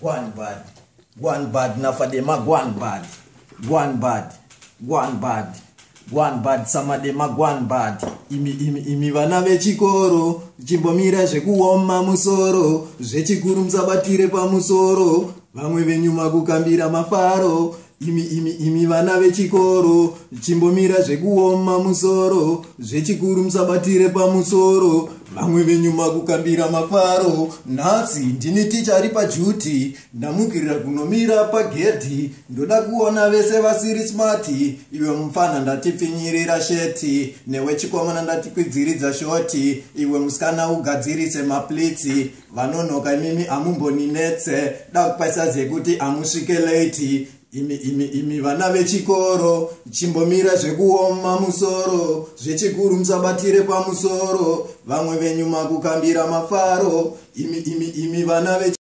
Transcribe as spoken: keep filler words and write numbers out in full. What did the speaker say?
One bad, one bad, nafadema one bad, one bad, one bad, one bad, samadema one bad. Imi imi imi vana vechikoro, chimbomira zvekuoma musoro, zvechikuru musabatire pamusoro, vamwe venyuma kukambira mafaro. Imi imi imi vana vechikoro, chimbomira zvekuoma musoro, zvechikuru musabatire pamusoro, vamwe venyuma kukambira mafaro. Nhasi ndini ticha ari pajuti, ndamukirira kunomira pagedhi, ndoda kuona vese vasiri smati, iwe mufana ndatipfinyirira sheti, newe chikomana ndatikwidziridza shoti, iwe musikana ugadzirise maplitsi, vanonoka imimi amumboninetse, dakupaisa kuti amusvike late. Imi imi imi vana vechikoro, chimbomira zvekuoma musoro, zvechikuru musabatire pamusoro, vamwe venyuma kukambira mafaro. Imi imi imi vana vechikoro.